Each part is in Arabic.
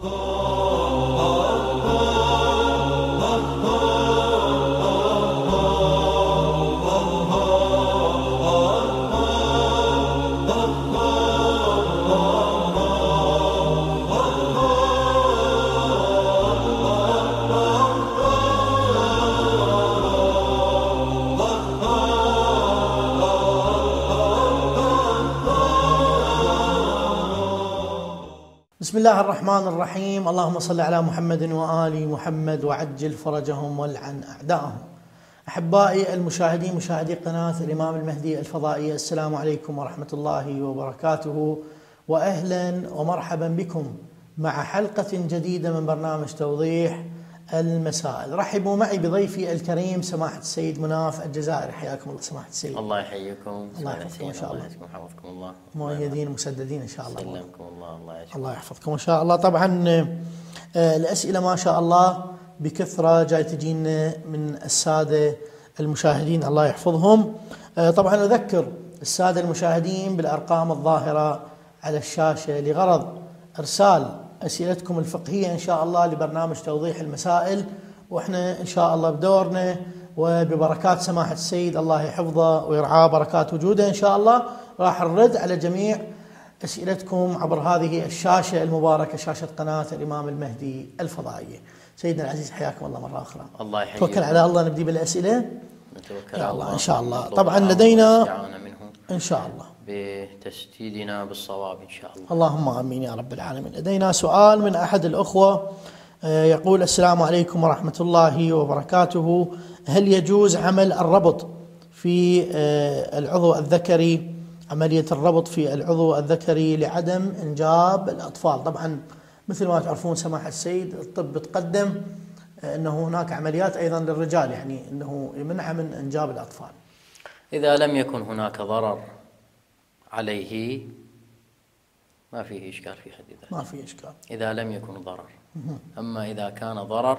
بسم الله الرحمن الرحيم. اللهم صل على محمد وآل محمد وعجل فرجهم والعن أعداءهم. أحبائي المشاهدين، مشاهدي قناة الإمام المهدي الفضائية، السلام عليكم ورحمة الله وبركاته، وأهلا ومرحبا بكم مع حلقة جديدة من برنامج توضيح المسائل. رحبوا معي بضيفي الكريم سماحة السيد مناف الجزائري. حياكم الله سماحة السيد. الله يحييكم. الله يحفظكم إن شاء الله. حفظكم الله. مؤيدين مسددين إن شاء الله. سلمكم الله. الله يحفظكم إن شاء الله. طبعا الأسئلة ما شاء الله بكثرة جاي تجينا من السادة المشاهدين، الله يحفظهم. طبعا أذكر السادة المشاهدين بالأرقام الظاهرة على الشاشة لغرض إرسال أسئلتكم الفقهية إن شاء الله لبرنامج توضيح المسائل، وإحنا إن شاء الله بدورنا وببركات سماحة السيد الله يحفظه ويرعاه بركات وجوده إن شاء الله راح نرد على جميع أسئلتكم عبر هذه الشاشة المباركة، شاشة قناة الإمام المهدي الفضائية. سيدنا العزيز حياكم الله مرة أخرى. الله يحييك. توكل على الله، نبدي بالأسئلة. نتوكل على الله إن شاء الله. طبعا لدينا إن شاء الله بتسديدنا بالصواب إن شاء الله. اللهم آمين يا رب العالمين. لدينا سؤال من أحد الأخوة يقول: السلام عليكم ورحمة الله وبركاته، هل يجوز عمل الربط في العضو الذكري، عملية الربط في العضو الذكري لعدم إنجاب الأطفال؟ طبعا مثل ما تعرفون سماحة السيد الطب تقدم أنه هناك عمليات أيضا للرجال، يعني أنه يمنع من إنجاب الأطفال. إذا لم يكن هناك ضرر عليه ما فيه إشكال في حد ذاته، ما فيه إشكال إذا لم يكن ضرر. أما إذا كان ضرر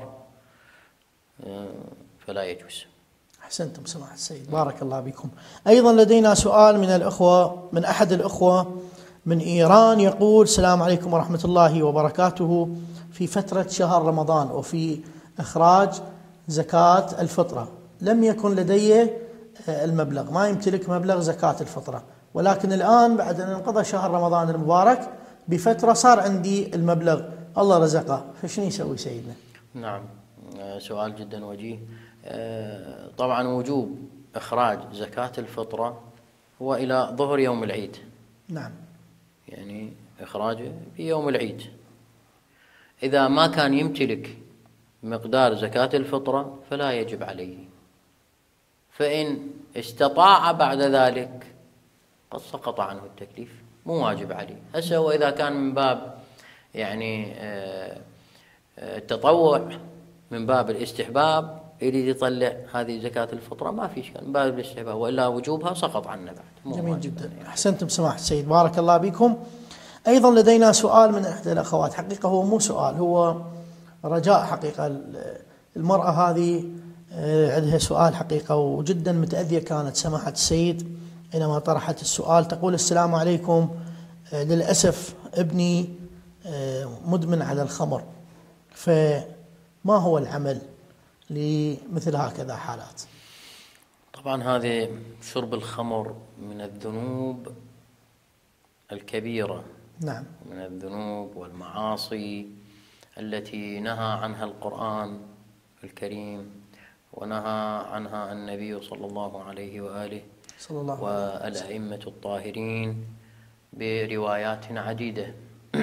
فلا يجوز. أحسنتم سماحة السيد، بارك الله بكم. أيضا لدينا سؤال من الأخوة، من أحد الأخوة من إيران، يقول: السلام عليكم ورحمة الله وبركاته، في فترة شهر رمضان وفي إخراج زكاة الفطرة لم يكن لدي المبلغ، ما يمتلك مبلغ زكاة الفطرة، ولكن الآن بعد أن انقضى شهر رمضان المبارك بفترة صار عندي المبلغ، الله رزقه، فشنو يسوي سيدنا؟ نعم، سؤال جدا وجيه. طبعا وجوب إخراج زكاة الفطرة هو إلى ظهر يوم العيد. نعم، يعني إخراجه في يوم العيد. إذا ما كان يمتلك مقدار زكاة الفطرة فلا يجب عليه، فإن استطاع بعد ذلك قد سقط عنه التكليف، مو واجب عليه. هسه وإذا كان من باب يعني التطوع، من باب الاستحباب، يريد يطلع هذه زكاة الفطرة ما في إشكال، من باب الاستحباب، وإلا وجوبها سقط عنه بعد. جميل جدا، أحسنتم سماحة السيد، بارك الله بكم. أيضا لدينا سؤال من إحدى الأخوات، حقيقة هو مو سؤال، هو رجاء. حقيقة المرأة هذه عندها سؤال حقيقة، وجدا متأذية كانت سماحة السيد حينما طرحت السؤال. تقول: السلام عليكم، للأسف ابني مدمن على الخمر، فما هو العمل لمثل هكذا حالات؟ طبعا هذه شرب الخمر من الذنوب الكبيرة. نعم، من الذنوب والمعاصي التي نهى عنها القرآن الكريم ونهى عنها النبي صلى الله عليه وآله والأئمة الطاهرين بروايات عديدة.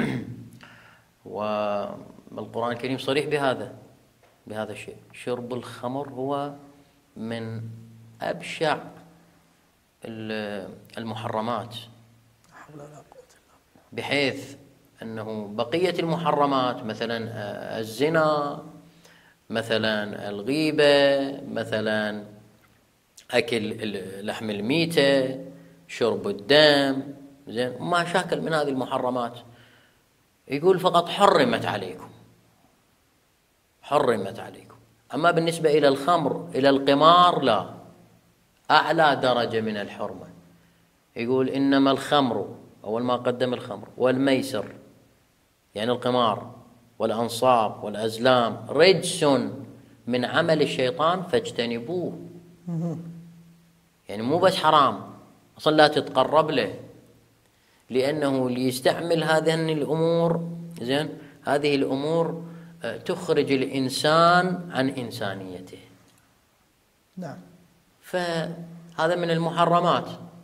والقرآن الكريم صريح بهذا الشيء. شرب الخمر هو من أبشع المحرمات، بحيث أنه بقية المحرمات مثلا الزنا، مثلا الغيبة، مثلا أكل لحم الميتة، شرب الدم، زين، ما شاكل من هذه المحرمات، يقول فقط حرمت عليكم. أما بالنسبة إلى الخمر، إلى القمار، لا، أعلى درجة من الحرمة. يقول: إنما الخمر، أول ما قدم الخمر، والميسر يعني القمار، والأنصاب والأزلام رجس من عمل الشيطان فاجتنبوه. يعني مو بس حرام، أصلا لا تتقرب له، لأنه اللي يستعمل هذه الأمور زين هذه الأمور تخرج الإنسان عن إنسانيته. نعم. فهذا من المحرمات.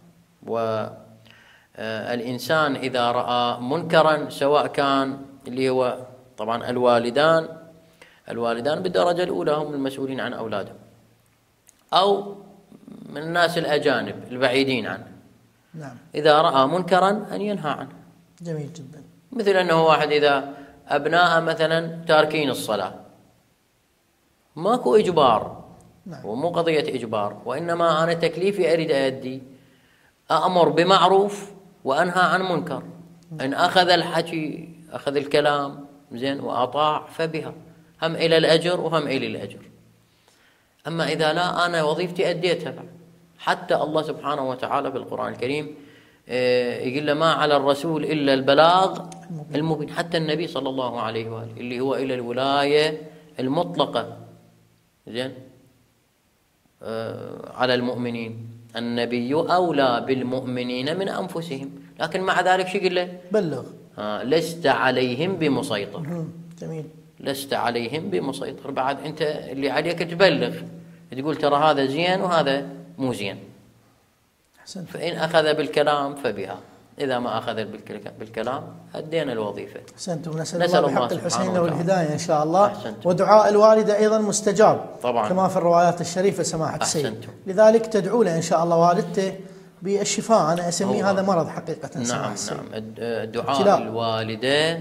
والإنسان إذا رأى منكرا، سواء كان اللي هو طبعا الوالدان بالدرجة الأولى هم المسؤولين عن أولادهم، أو من الناس الأجانب البعيدين عنه، نعم، إذا رأى منكرا أن ينهى عنه. جميل جدا. مثل أنه واحد إذا أبناء مثلا تاركين الصلاة، ماكو إجبار، نعم. ومو قضية إجبار، وإنما أنا تكليفي أريد أؤدي، أأمر بمعروف وأنهى عن منكر. إن أخذ الحكي أخذ الكلام زين وأطاع فبها، هم إلى الأجر وهم إلى الأجر. أما إذا لا، أنا وظيفتي أديتها. حتى الله سبحانه وتعالى بالقرآن الكريم يقول له ما على الرسول إلا البلاغ المبين. حتى النبي صلى الله عليه وآله اللي هو إلى الولاية المطلقة زين على المؤمنين، النبي أولى بالمؤمنين من أنفسهم، لكن مع ذلك شو يقول له؟ بلغ. لست عليهم بمسيطر. جميل. لست عليهم بمسيطر. بعد أنت اللي عليك تبلغ، تقول ترى هذا زين وهذا مو زين. أحسنت. فإن أخذ بالكلام فبها، إذا ما أخذ بالكلام أدينا الوظيفة. أحسنتم. نسأل الله بحق الحسين له الهداية إن شاء الله. أحسنتم. ودعاء الوالدة أيضا مستجاب طبعا كما في الروايات الشريفة سماحة السيد. أحسنتم. لذلك تدعو له إن شاء الله والدته بالشفاء. أنا أسميه هذا مرض حقيقة. نعم نعم. دعاء الوالدة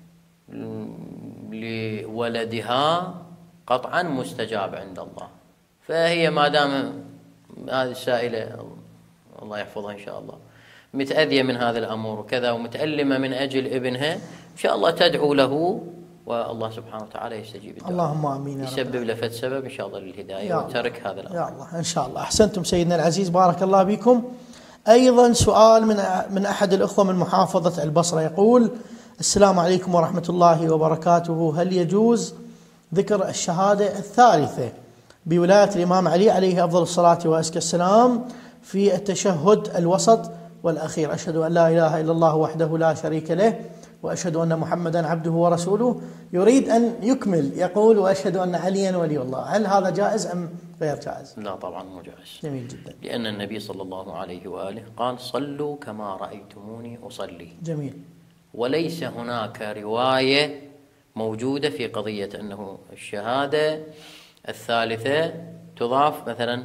لولدها قطعا مستجاب عند الله. فهي ما دام هذه السائلة الله يحفظها إن شاء الله متأذية من هذا الأمر وكذا ومتألمة من أجل ابنها، إن شاء الله تدعو له والله سبحانه وتعالى يستجيب الدعاء. اللهم آمين. يسبب له سبب إن شاء الله للهداية وترك هذا الأمر. يا الله إن شاء الله. أحسنتم سيدنا العزيز، بارك الله بكم. أيضا سؤال من أحد الأخوة من محافظة البصرة يقول: السلام عليكم ورحمة الله وبركاته، هل يجوز ذكر الشهادة الثالثة بولاية الإمام علي عليه أفضل الصلاة وأزكى السلام في التشهد الوسط والأخير؟ أشهد أن لا إله إلا الله وحده لا شريك له وأشهد أن محمدا عبده ورسوله. يريد أن يكمل، يقول: وأشهد أن عليا ولي الله. هل هذا جائز أم غير جائز؟ لا طبعا مو جائز. جميل جدا. لأن النبي صلى الله عليه وآله قال: صلوا كما رأيتموني أصلي. جميل. وليس هناك رواية موجودة في قضية أنه الشهادة الثالثة تضاف مثلا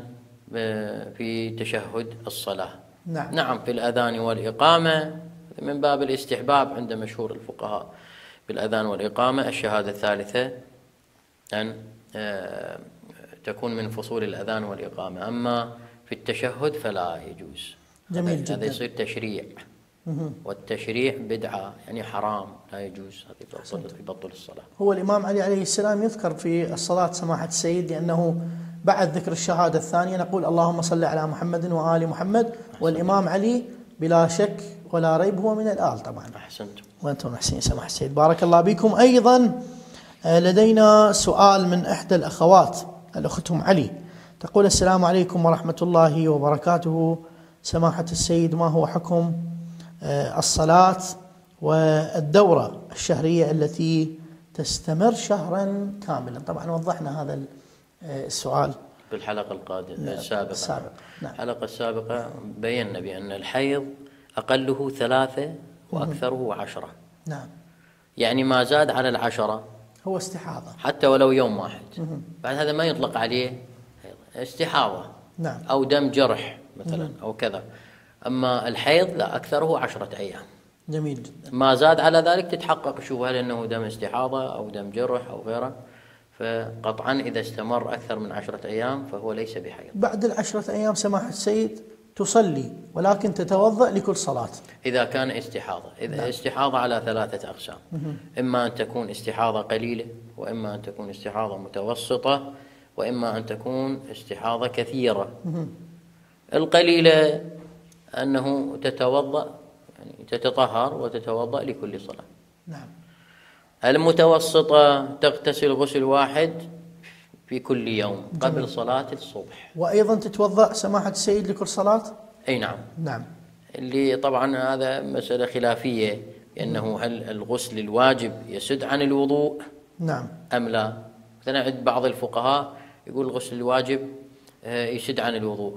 في تشهد الصلاة. نعم في الأذان والإقامة من باب الاستحباب عند مشهور الفقهاء بالأذان والإقامة الشهادة الثالثة أن تكون من فصول الأذان والإقامة، أما في التشهد فلا يجوز. جميل جدا. هذا يصير تشريع، والتشريع بدعة يعني حرام لا يجوز، هذا يبطل الصلاة. هو الإمام علي عليه السلام يذكر في الصلاة سماحة السيد، لأنه بعد ذكر الشهادة الثانية نقول: اللهم صل على محمد وآل محمد. والإمام علي بلا شك ولا ريب هو من الآل طبعا. أحسنتم. وأنتم محسنين سماحة السيد، بارك الله بكم. أيضا لدينا سؤال من إحدى الأخوات الأختهم علي، تقول: السلام عليكم ورحمة الله وبركاته، سماحة السيد، ما هو حكم الصلاة والدورة الشهرية التي تستمر شهرا كاملا؟ طبعا وضحنا هذا السؤال بالحلقة السابقة. نعم. الحلقة السابقة بينا بأن الحيض أقله 3 وأكثره 10. نعم. يعني ما زاد على 10 هو استحاضة، حتى ولو يوم واحد. بعد هذا ما يطلق عليه استحاضة. نعم. أو دم جرح مثلا أو كذا. أما الحيض لا، أكثره 10 أيام. جميل جدا. ما زاد على ذلك تتحقق شوف هل أنه دم استحاضة أو دم جرح أو غيره، فقطعا إذا استمر أكثر من 10 أيام فهو ليس بحيض. بعد 10 أيام سماحة السيد تصلي، ولكن تتوضأ لكل صلاة إذا كان استحاضة. إذا نعم. استحاضة على 3 أقسام: إما أن تكون استحاضة قليلة، وإما أن تكون استحاضة متوسطة، وإما أن تكون استحاضة كثيرة. القليلة أنه تتوضأ يعني تتطهر وتتوضأ لكل صلاة. نعم. المتوسطة تغتسل غسل واحد في كل يوم قبل صلاة الصبح. وأيضا تتوضأ سماحة السيد لكل صلاة؟ أي نعم. نعم. اللي طبعا هذا مسألة خلافية، لأنه هل الغسل الواجب يسد عن الوضوء نعم أم لا؟ مثلا عند بعض الفقهاء يقول الغسل الواجب يسد عن الوضوء،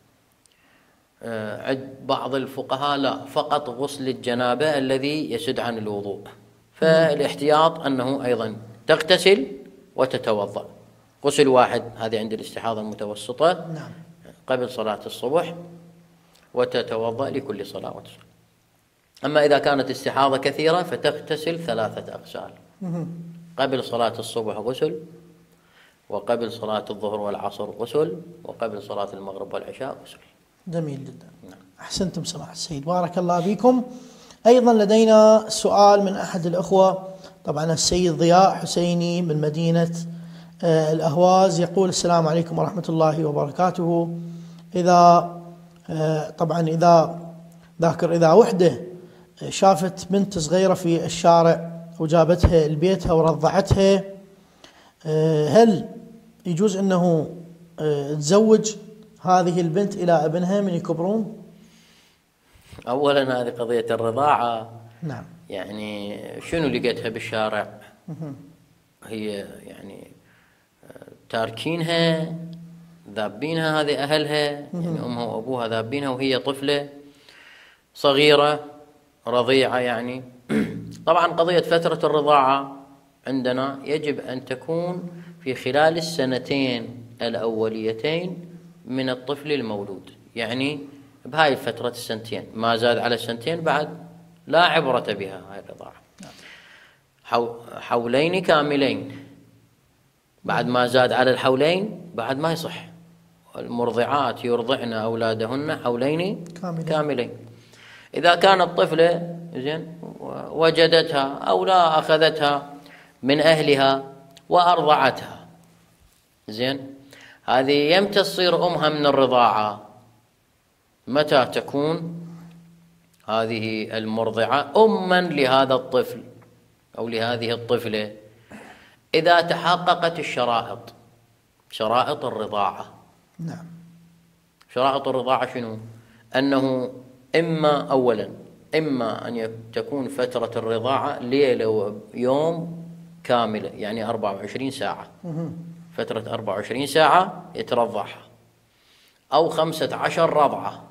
عند بعض الفقهاء لا، فقط غسل الجنابة الذي يسد عن الوضوء. فالاحتياط أنه أيضا تغتسل وتتوضأ غسل واحد، هذه عند الاستحاضة المتوسطة نعم قبل صلاة الصبح، وتتوضأ لكل صلاة وتصلي. أما إذا كانت استحاضة كثيرة فتغتسل 3 أغسال، قبل صلاة الصبح غسل، وقبل صلاة الظهر والعصر غسل، وقبل صلاة المغرب والعشاء غسل. جميل جدا. نعم. أحسنتم سماحة السيد، بارك الله بكم. أيضا لدينا سؤال من أحد الأخوة، طبعا السيد ضياء حسيني من مدينة الأهواز، يقول: السلام عليكم ورحمة الله وبركاته. طبعا إذا وحدة شافت بنت صغيرة في الشارع وجابتها لبيتها ورضعتها، هل يجوز أنه تزوج هذه البنت إلى ابنها من يكبرون؟ أولا هذه قضية الرضاعة. نعم. يعني شنو لقيتها بالشارع؟ هي يعني تاركينها، ذابينها، هذه أهلها، يعني أمها وأبوها ذابينها وهي طفلة صغيرة رضيعة يعني. طبعا قضية فترة الرضاعة عندنا يجب أن تكون في خلال السنتين الأوليتين من الطفل المولود، يعني بهاي فترة السنتين، ما زاد على السنتين بعد لا عبرة بها هاي الرضاعة. حولين كاملين، بعد ما زاد على الحولين بعد ما يصح. المرضعات يرضعن أولادهن حولين كاملين. إذا كانت طفلة زين وجدتها أو لا أخذتها من أهلها وأرضعتها، زين، هذه يمتى تصير أمها من الرضاعة؟ متى تكون هذه المرضعة أما لهذا الطفل أو لهذه الطفلة؟ إذا تحققت الشرائط، شرائط الرضاعة. نعم. شرائط الرضاعة شنو؟ أنه أولا إما أن تكون فترة الرضاعة ليلة ويوم كاملة، يعني 24 ساعة، فترة 24 ساعة يترضعها، أو 15 رضعة.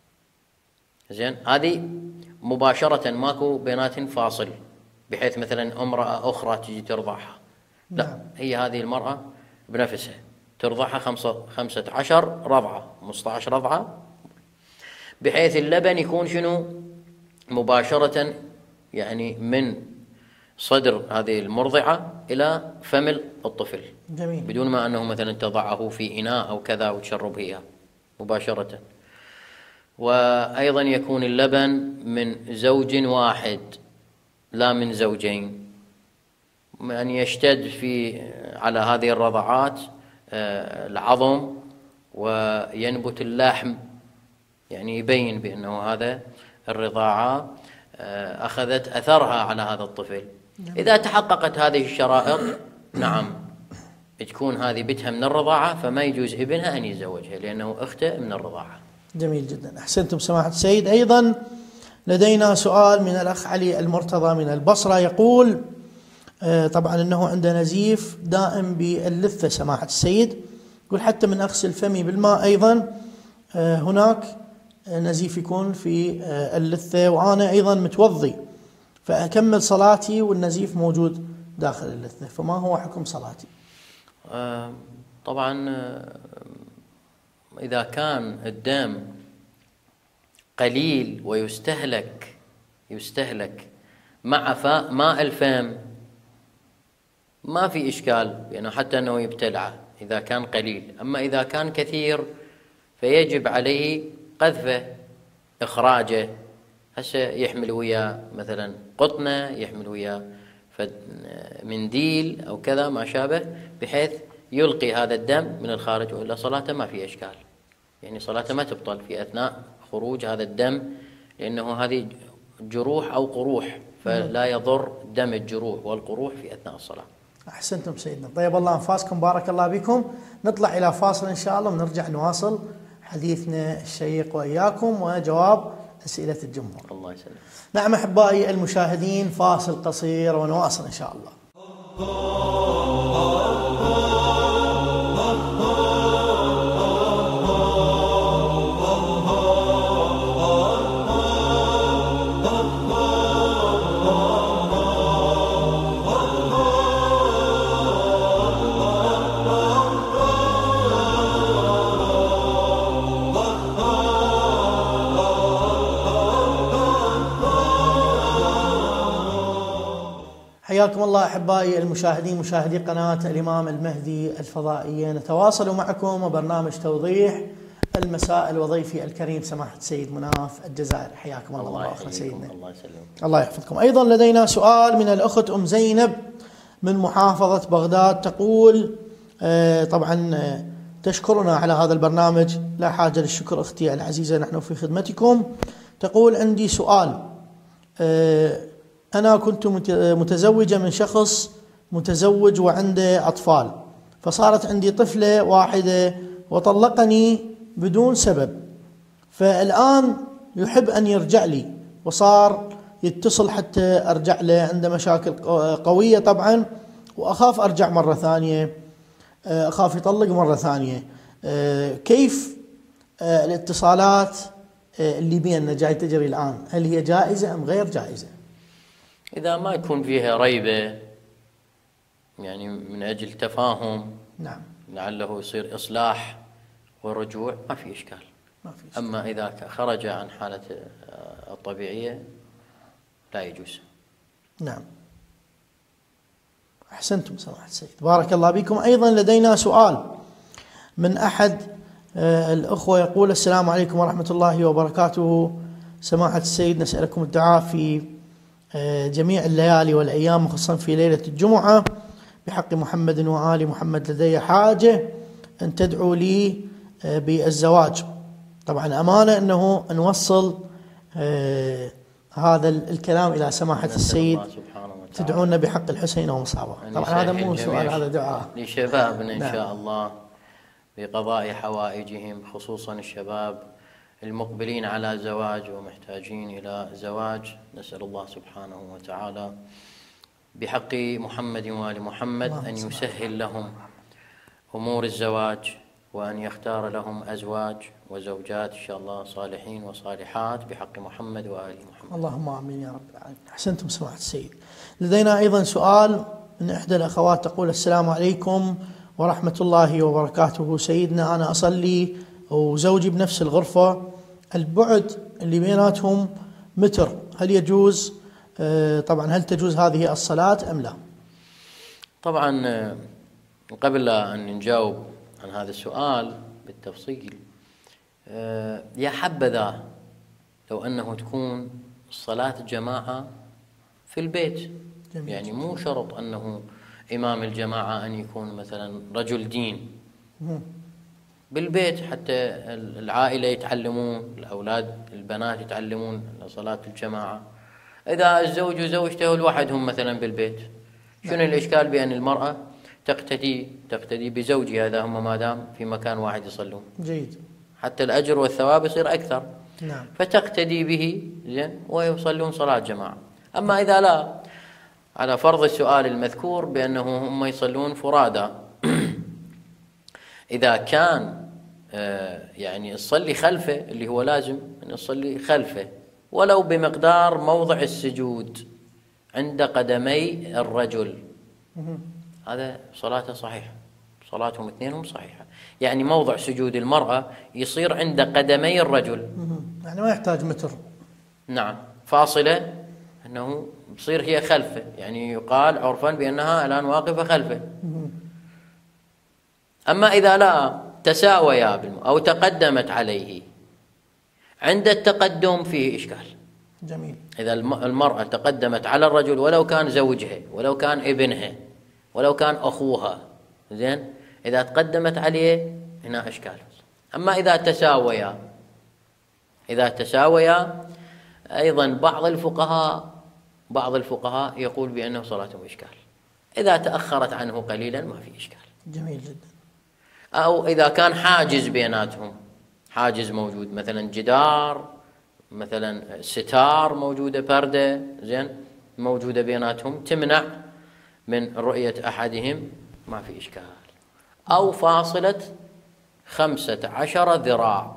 زين، هذه مباشرة ماكو بينات فاصل، بحيث مثلا امرأة أخرى تجي ترضعها، لا، هي هذه المرأة بنفسها ترضعها 15 رضعة، 15 رضعة، بحيث اللبن يكون شنو؟ مباشرة، يعني من صدر هذه المرضعة إلى فم الطفل. جميل. بدون ما أنه مثلا تضعه في إناء أو كذا وتشرب إياه، مباشرة. وأيضا يكون اللبن من زوج واحد لا من زوجين، أن يشتد على هذه الرضعات العظم وينبت اللحم، يعني يبين بأنه هذا الرضاعة أخذت أثرها على هذا الطفل. إذا تحققت هذه الشرائط، نعم، تكون هذه بتها من الرضاعة، فما يجوز ابنها أن يتزوجها لأنه أخته من الرضاعة. جميل جدا، أحسنتم سماحة السيد. أيضا لدينا سؤال من الأخ علي المرتضى من البصرة، يقول طبعا أنه عنده نزيف دائم باللثة سماحة السيد، يقول حتى من أغسل فمي بالماء أيضا هناك نزيف يكون في اللثة، وأنا أيضا متوضي، فأكمل صلاتي والنزيف موجود داخل اللثة، فما هو حكم صلاتي؟ طبعا إذا كان الدم قليل ويستهلك مع ماء الفم ما في إشكال، لأنه حتى أنه يبتلعه إذا كان قليل. أما إذا كان كثير فيجب عليه قذفه، إخراجه. هسه يحمل وياه مثلا قطنة، يحمل وياه منديل أو كذا ما شابه، بحيث يلقي هذا الدم من الخارج، وإلا صلاته ما في إشكال، يعني صلاته ما تبطل في أثناء خروج هذا الدم، لأنه هذه جروح أو قروح، فلا يضر دم الجروح والقروح في أثناء الصلاة. أحسنتم سيدنا، طيب الله أنفاسكم، بارك الله بكم. نطلع إلى فاصل إن شاء الله ونرجع نواصل حديثنا الشيق وإياكم وجواب أسئلة الجمهور. الله يسلمك. نعم أحبائي المشاهدين، فاصل قصير ونواصل إن شاء الله. حياكم الله أحبائي المشاهدين، مشاهدي قناة الإمام المهدي الفضائية. نتواصل معكم وبرنامج توضيح المسائل وضيفي الكريم سماحة السيد مناف الجزائري. حياكم الله مرة أخرى سيدنا. الله يسلمك. الله يحفظكم. أيضا لدينا سؤال من الأخت أم زينب من محافظة بغداد، تقول طبعا تشكرنا على هذا البرنامج. لا حاجة للشكر أختي العزيزة، نحن في خدمتكم. تقول عندي سؤال، أنا كنت متزوجة من شخص متزوج وعنده أطفال، فصارت عندي طفلة واحدة وطلقني بدون سبب، فالآن يحب أن يرجع لي وصار يتصل حتى أرجع له، عنده مشاكل قوية طبعا، وأخاف أرجع مرة ثانية، أخاف يطلق مرة ثانية. كيف الاتصالات اللي بيننا جاي تجري الآن، هل هي جائزة أم غير جائزة؟ إذا ما يكون فيها ريبة، يعني من أجل تفاهم، نعم، لعله يصير إصلاح ورجوع، ما في إشكال. أما إذا خرج عن حالة الطبيعية لا يجوز. نعم، أحسنتم سماحة السيد، بارك الله بكم. أيضا لدينا سؤال من أحد الأخوة، يقول السلام عليكم ورحمة الله وبركاته سماحة السيد، نسألكم الدعاء في جميع الليالي والأيام، خصوصا في ليلة الجمعة، بحق محمد وآل محمد. لدي حاجة أن تدعو لي بالزواج. طبعا أمانة أنه نوصل هذا الكلام إلى سماحة السيد، تدعونا بحق الحسين ومصابه. طبعا هذا مو سؤال، هذا دعاء لشبابنا إن شاء الله بقضاء حوائجهم، خصوصا الشباب المقبلين على زواج ومحتاجين إلى زواج. نسأل الله سبحانه وتعالى بحق محمد وآل محمد أن يسهل لهم أمور الزواج، وأن يختار لهم أزواج وزوجات إن شاء الله صالحين وصالحات بحق محمد وآل محمد. اللهم آمين يا رب العالمين. أحسنتم سماحة السيد. لدينا أيضا سؤال من إحدى الأخوات، تقول السلام عليكم ورحمة الله وبركاته سيدنا، أنا أصلي وزوجي بنفس الغرفة، البعد اللي بيناتهم متر، هل يجوز طبعا هل تجوز هذه الصلاة أم لا؟ طبعا قبل أن نجاوب عن هذا السؤال بالتفصيل، يا حبذا لو أنه تكون صلاة جماعة في البيت. جميل. يعني مو شرط أنه إمام الجماعة أن يكون مثلا رجل دين، بالبيت حتى العائلة يتعلمون، الأولاد البنات يتعلمون صلاة الجماعة. إذا الزوج وزوجته لوحدهم مثلا بالبيت، شنو الإشكال بأن المرأة تقتدي بزوجها إذا هم ما دام في مكان واحد يصلون؟ جيد، حتى الأجر والثواب يصير أكثر. نعم، فتقتدي به زين ويصلون صلاة جماعة. أما إذا لا، على فرض السؤال المذكور بأنه هم يصلون فرادى، إذا كان يعني تصلي خلفه، اللي هو لازم أن تصلي خلفه ولو بمقدار موضع السجود عند قدمي الرجل، هذا صلاته صحيحة، صلاتهم اثنينهم صحيحة. يعني موضع سجود المرأة يصير عند قدمي الرجل، يعني ما يحتاج متر. نعم، فاصلة أنه تصير هي خلفه، يعني يقال عرفا بأنها الآن واقفة خلفه. أما إذا لا تساويا أو تقدمت عليه، عند التقدم فيه إشكال. جميل. إذا المرأة تقدمت على الرجل ولو كان زوجها، ولو كان ابنها، ولو كان أخوها، زين، إذا تقدمت عليه هنا إشكال. أما إذا تساويا أيضا بعض الفقهاء يقول بأنه صلاتهم إشكال، إذا تأخرت عنه قليلا ما في إشكال. جميل جدا. أو إذا كان حاجز بيناتهم، حاجز موجود، مثلا جدار، مثلا ستار موجودة، پردة زين موجودة بيناتهم تمنع من رؤية أحدهم، ما في إشكال. أو فاصلة 15 ذراع،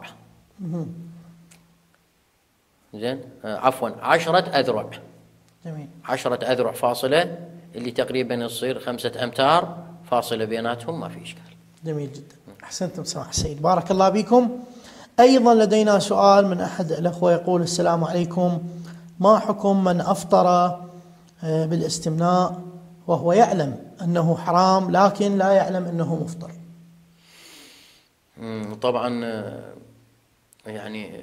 زين عفوا 10 أذرع. جميل. 10 أذرع فاصلة، اللي تقريبا يصير 5 أمتار فاصلة بيناتهم، ما في إشكال. جميل جدا. أحسنتم سماحة السيد، بارك الله بكم. أيضا لدينا سؤال من أحد الأخوة يقول: السلام عليكم، ما حكم من أفطر بالاستمناء وهو يعلم أنه حرام لكن لا يعلم أنه مفطر؟ طبعا يعني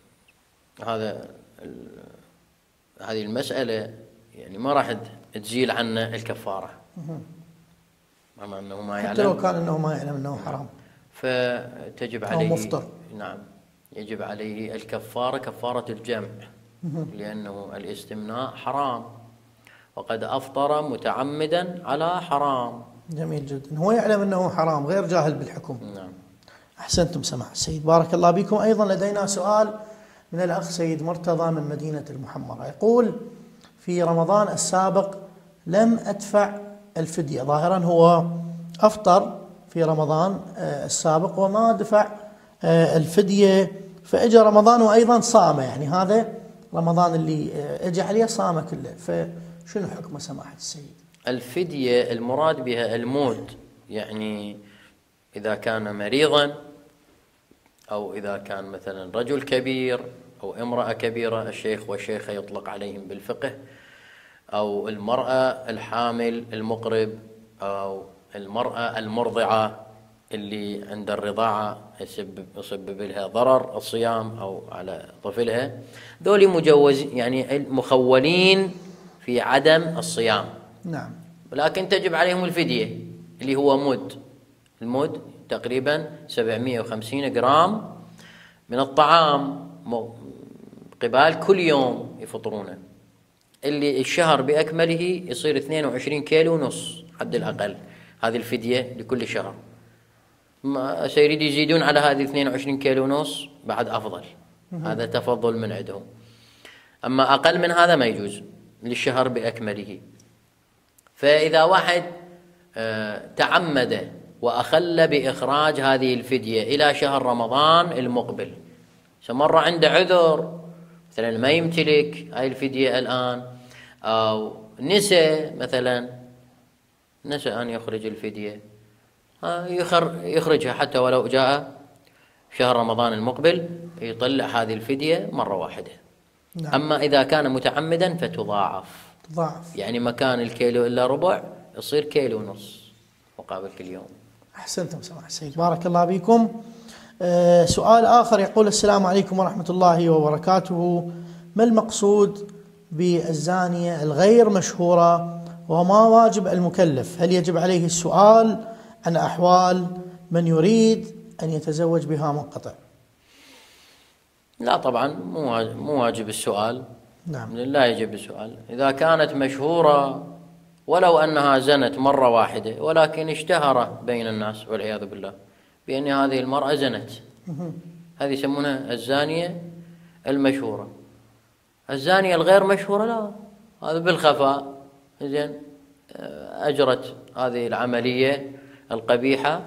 هذه المسألة يعني ما راح تزيل عنا الكفارة، مع أنه ما يعلم، حتى لو كان أنه ما يعلم أنه حرام فتجب عليه مفطر. نعم، يجب عليه الكفارة، كفارة الجمع، لأنه الاستمناء حرام وقد أفطر متعمدا على حرام. جميل جدا. هو يعلم أنه حرام، غير جاهل بالحكم. نعم. أحسنتم سماحة السيد، بارك الله بكم. أيضا لدينا سؤال من الأخ سيد مرتضى من مدينة المحمرة، يقول: في رمضان السابق لم أدفع الفدية، ظاهرا هو أفطر في رمضان السابق وما دفع الفدية، فإجى رمضان وأيضا صام، يعني هذا رمضان اللي إجى عليه صام كله، فشنو حكمه سماحة السيد؟ الفدية المراد بها الموت، يعني إذا كان مريضا، أو إذا كان مثلا رجل كبير أو امرأة كبيرة، الشيخ والشيخة يطلق عليهم بالفقه، أو المرأة الحامل المقرب، أو المرأة المرضعة اللي عند الرضاعة يسبب لها ضرر الصيام أو على طفلها، ذولي مجوز يعني مخولين في عدم الصيام. نعم. ولكن تجب عليهم الفدية اللي هو مد، المد تقريبا 750 جرام من الطعام قبال كل يوم يفطرونه، اللي الشهر بأكمله يصير 22 كيلو ونص حد الأقل، هذه الفدية لكل شهر. ما سيريد يزيدون على هذه 22 كيلو ونص بعد أفضل، هذا تفضل من عندهم. أما أقل من هذا ما يجوز للشهر بأكمله. فإذا واحد تعمد وأخل بإخراج هذه الفدية إلى شهر رمضان المقبل، مر عنده عذر، مثلا ما يمتلك هاي الفدية الآن، أو نسى مثلا، نسى أن يخرج الفدية، يخرجها حتى ولو جاء شهر رمضان المقبل، يطلع هذه الفدية مرة واحدة. نعم. أما إذا كان متعمدا فتضاعف، يعني مكان الكيلو إلا ربع يصير كيلو ونص مقابل كل يوم. أحسنتم سماحة السيد، بارك الله بكم. سؤال آخر يقول: السلام عليكم ورحمة الله وبركاته، ما المقصود بالزانية الغير مشهورة وما واجب المكلف؟ هل يجب عليه السؤال عن أحوال من يريد أن يتزوج بها منقطع؟ لا طبعا مو واجب السؤال. نعم. لا يجب السؤال. إذا كانت مشهورة ولو أنها زنت مرة واحدة، ولكن اشتهر بين الناس والعياذ بالله بأن هذه المرأة زنت، هذه يسمونها الزانية المشهورة. الزانية الغير مشهورة لا، هذا بالخفاء، زين أجرت هذه العملية القبيحة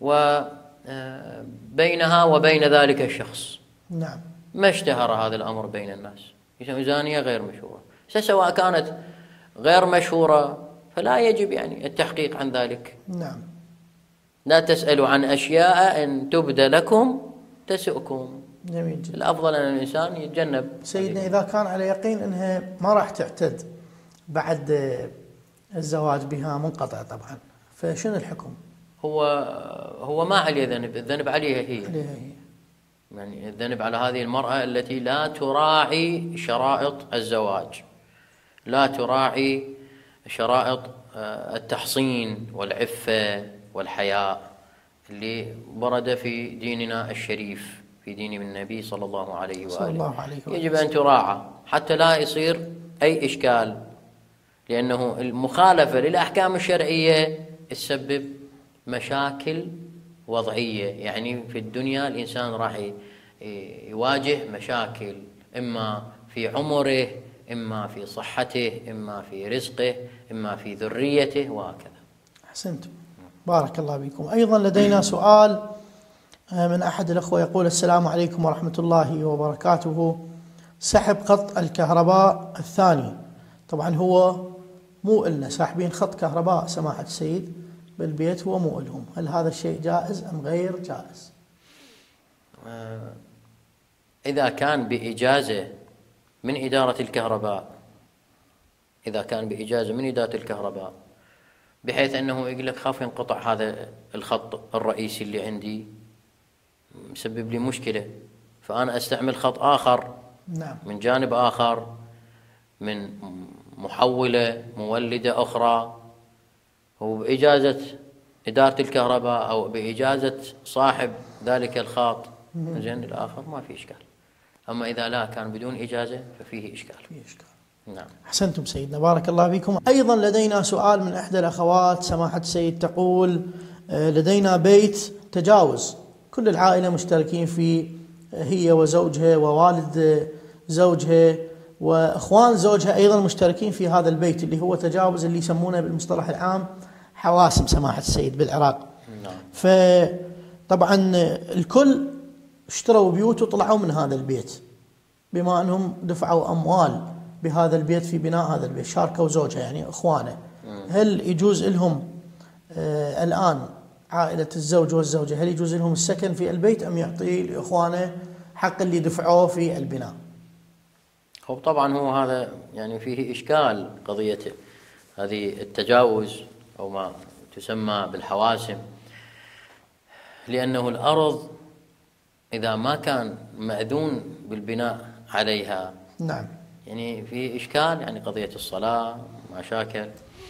وبينها وبين ذلك الشخص. نعم. ما اشتهر هذا الأمر بين الناس، يسمى زانية غير مشهورة. سواء كانت غير مشهورة فلا يجب يعني التحقيق عن ذلك. نعم. لا تسألوا عن أشياء إن تبد لكم تسؤكم. جميل جدا. الأفضل أن الإنسان يتجنب. سيدنا إذا كان على يقين أنها ما راح تعتد بعد الزواج بها منقطع طبعا، فشنو الحكم؟ هو ما عليه ذنب، الذنب عليها هي. يعني الذنب على هذه المرأة التي لا تراعي شرائط الزواج، لا تراعي شرائط التحصين والعفة والحياء اللي ورد في ديننا الشريف، في دين النبي صلى الله عليه وآله. يجب أن تراعى حتى لا يصير أي إشكال، لأنه المخالفة للأحكام الشرعية تسبب مشاكل وضعية. يعني في الدنيا الإنسان راح يواجه مشاكل، إما في عمره، إما في صحته، إما في رزقه، إما في ذريته، وهكذا. أحسنتم، بارك الله بكم. أيضا لدينا سؤال من أحد الأخوة يقول: السلام عليكم ورحمة الله وبركاته، سحب خط الكهرباء الثاني. طبعا هو مو إلنا، ساحبين خط كهرباء سماحة السيد بالبيت، هو مو إلهم، هل هذا الشيء جائز أم غير جائز؟ إذا كان بإجازة من إدارة الكهرباء، إذا كان بإجازة من إدارة الكهرباء بحيث أنه يقول لك خاف ينقطع هذا الخط الرئيسي اللي عندي مسبب لي مشكلة، فأنا أستعمل خط آخر نعم. من جانب آخر، من محولة مولدة أخرى، وبإجازة إدارة الكهرباء أو بإجازة صاحب ذلك الخط، زين الآخر ما في إشكال. أما إذا لا كان بدون إجازة ففيه إشكال. فيه إشكال. نعم. أحسنتم سيدنا، بارك الله فيكم. أيضا لدينا سؤال من إحدى الأخوات سماحة السيد، تقول: لدينا بيت تجاوز، كل العائلة مشتركين فيه، هي وزوجها ووالد زوجها وإخوان زوجها أيضا مشتركين في هذا البيت اللي هو تجاوز، اللي يسمونه بالمصطلح العام حواسم سماحة السيد بالعراق. نعم. فطبعا الكل اشتروا بيوت وطلعوا من هذا البيت، بما أنهم دفعوا أموال بهذا البيت في بناء هذا البيت، شاركوا زوجها يعني إخوانه. هل يجوز لهم الآن عائلة الزوج والزوجة، هل يجوز لهم السكن في البيت أم يعطي لإخوانه حق اللي دفعوه في البناء؟ هو طبعا هو هذا يعني فيه إشكال قضية هذه التجاوز أو ما تسمى بالحواسم، لأنه الأرض إذا ما كان مأذون بالبناء عليها، نعم، يعني في إشكال، يعني قضية الصلاة مشاكل.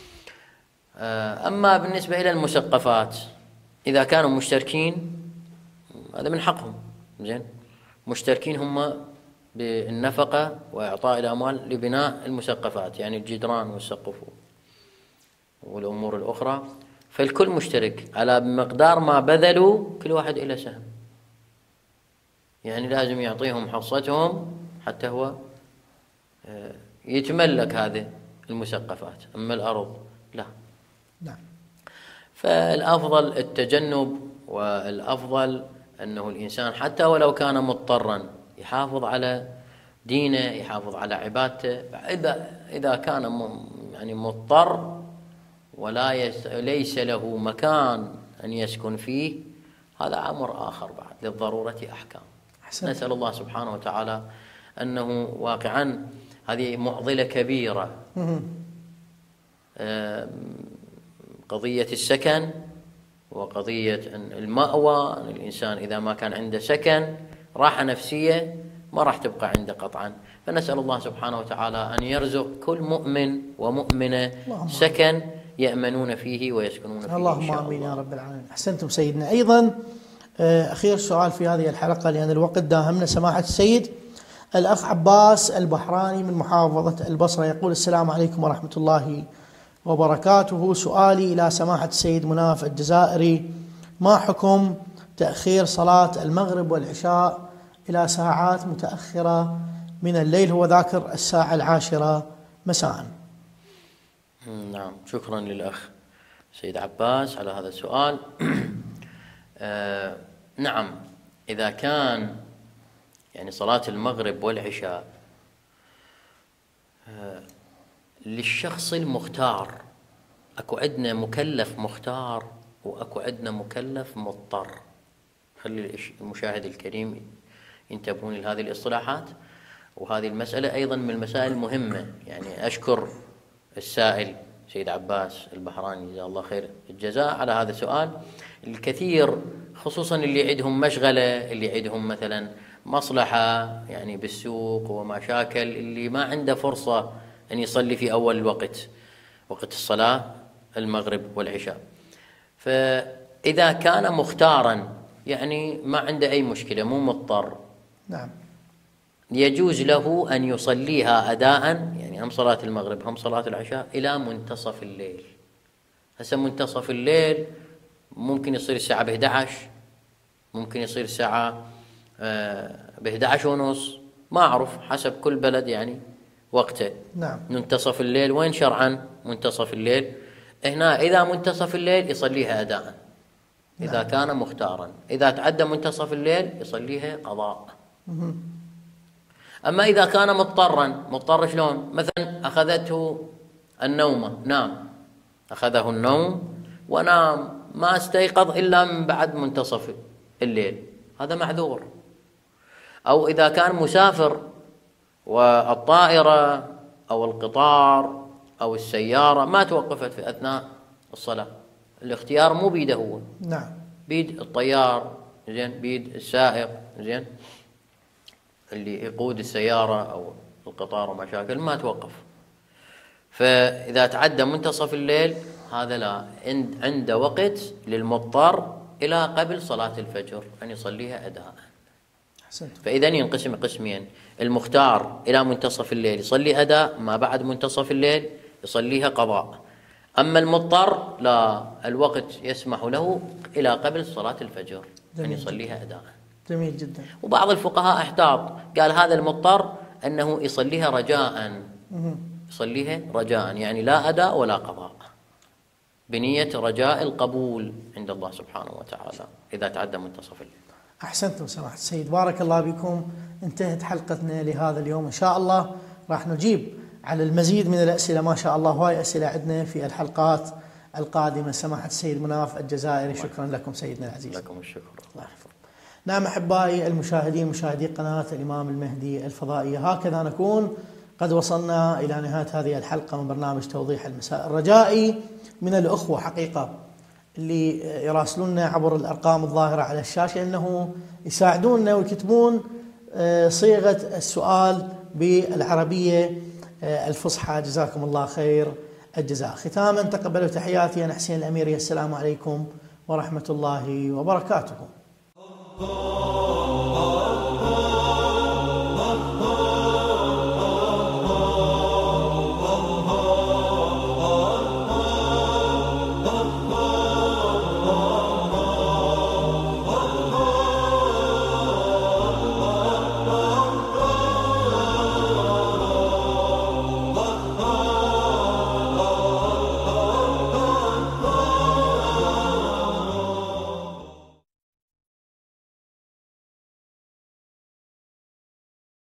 أما بالنسبة إلى المسقفات إذا كانوا مشتركين هذا من حقهم، زين، مشتركين هم بالنفقة وإعطاء الأموال لبناء المسقفات، يعني الجدران والسقف والأمور الأخرى، فالكل مشترك على مقدار ما بذلوا، كل واحد إلى سهم، يعني لازم يعطيهم حصتهم حتى هو يتملك هذه المسقفات. أما الأرض لا. نعم. فالأفضل التجنب، والأفضل أنه الإنسان حتى ولو كان مضطرا يحافظ على دينه، يحافظ على عبادته. إذا كان يعني مضطر ليس له مكان أن يسكن فيه، هذا أمر آخر بعد، للضرورة أحكام. نسأل الله سبحانه وتعالى أنه واقعا هذه معضلة كبيرة، قضية السكن وقضية المأوى. الإنسان إذا ما كان عنده سكن، راحة نفسية ما راح تبقى عنده قطعا. فنسأل الله سبحانه وتعالى أن يرزق كل مؤمن ومؤمنة سكن يأمنون فيه ويسكنون فيه. اللهم آمين يا رب العالمين. أحسنتم سيدنا. أيضا أخير سؤال في هذه الحلقة لأن الوقت داهمنا سماحة السيد، الأخ عباس البحراني من محافظة البصرة يقول: السلام عليكم ورحمة الله وبركاته، سؤالي إلى سماحة السيد مناف الجزائري: ما حكم تأخير صلاة المغرب والعشاء إلى ساعات متأخرة من الليل؟ هو ذاكر الساعة 10 مساء. نعم، شكرا للأخ سيد عباس على هذا السؤال. نعم، إذا كان يعني صلاة المغرب والعشاء للشخص المختار، أكو عندنا مكلف مختار وأكو عندنا مكلف مضطر. خلي المشاهد الكريم ينتبهون لهذه الاصطلاحات، وهذه المسألة أيضا من المسائل المهمة. يعني أشكر السائل سيد عباس البحراني جزاه الله خير الجزاء على هذا السؤال. الكثير خصوصا اللي عندهم مشغلة، اللي عندهم مثلا مصلحة يعني بالسوق ومشاكل، اللي ما عنده فرصة أن يصلي في أول الوقت، وقت الصلاة المغرب والعشاء، فإذا كان مختارا يعني ما عنده أي مشكلة، مو مضطر، نعم، يجوز له أن يصليها أداء، يعني هم صلاة المغرب هم صلاة العشاء، إلى منتصف الليل. هسه منتصف الليل ممكن يصير الساعة ب11، ممكن يصير الساعة ب11:30، ما أعرف، حسب كل بلد يعني وقته. نعم. منتصف الليل وين شرعا منتصف الليل؟ هنا إذا منتصف الليل يصليها أداء إذا نعم. كان مختارا، إذا تعدى منتصف الليل يصليها قضاء. أما إذا كان مضطر شلون؟ مثلا أخذته النومة، نام، أخذه النوم ونام، ما استيقظ إلا من بعد منتصف الليل، هذا معذور. أو إذا كان مسافر والطائرة أو القطار أو السيارة ما توقفت في أثناء الصلاة، الاختيار مو بيده هو، نعم، بيد الطيار، زين، بيد السائق، زين، اللي يقود السيارة أو القطار ومشاكل ما توقف. فإذا تعدى منتصف الليل هذا لا، عنده وقت للمضطر إلى قبل صلاة الفجر أن يصليها أداء. أحسنت. فإذا ينقسم قسمين، المختار إلى منتصف الليل يصلي أداء، ما بعد منتصف الليل يصليها قضاء. أما المضطر لا، الوقت يسمح له إلى قبل صلاة الفجر أن يصليها أداء. جميل جدا. وبعض الفقهاء احتاط، قال هذا المضطر أنه يصليها رجاء، يصليها رجاء، يعني لا أداء ولا قضاء، بنية رجاء القبول عند الله سبحانه وتعالى إذا تعدى منتصف الليل. أحسنتم سماحة السيد، بارك الله بكم. انتهت حلقتنا لهذا اليوم، إن شاء الله راح نجيب على المزيد من الأسئلة، ما شاء الله هواي أسئلة عندنا في الحلقات القادمة. سماحة السيد مناف الجزائري، شكرا لكم سيدنا العزيز. لكم الشكر. الله يحفظك. نعم أحبائي المشاهدين، مشاهدي قناة الإمام المهدي الفضائية، هكذا نكون قد وصلنا إلى نهاية هذه الحلقة من برنامج توضيح المسائل. رجائي من الأخوة حقيقة اللي يراسلوننا عبر الأرقام الظاهرة على الشاشة أنه يساعدوننا ويكتبون صيغة السؤال بالعربية الفصحى، جزاكم الله خير الجزاء. ختاما تقبلوا تحياتي، أنا حسين الأميري، السلام عليكم ورحمة الله وبركاته.